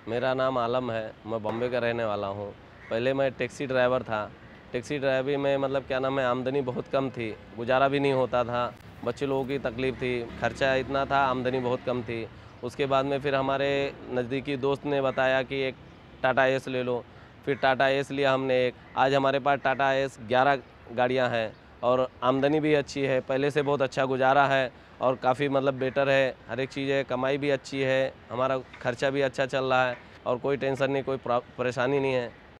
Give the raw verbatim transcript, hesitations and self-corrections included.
मेरा नाम आलम है, मैं बॉम्बे का रहने वाला हूँ। पहले मैं टैक्सी ड्राइवर था। टैक्सी ड्राइवरी में मतलब क्या नाम है, आमदनी बहुत कम थी, गुजारा भी नहीं होता था, बच्चे लोगों की तकलीफ़ थी, खर्चा इतना था, आमदनी बहुत कम थी। उसके बाद में फिर हमारे नज़दीकी दोस्त ने बताया कि एक टाटा एस ले लो। फिर टाटा एस लिया हमने एक। आज हमारे पास टाटा एस ग्यारह गाड़ियाँ हैं और आमदनी भी अच्छी है, पहले से बहुत अच्छा गुजारा है और काफ़ी मतलब बेटर है, हर एक चीज़ है, कमाई भी अच्छी है, हमारा खर्चा भी अच्छा चल रहा है और कोई टेंशन नहीं, कोई परेशानी नहीं है।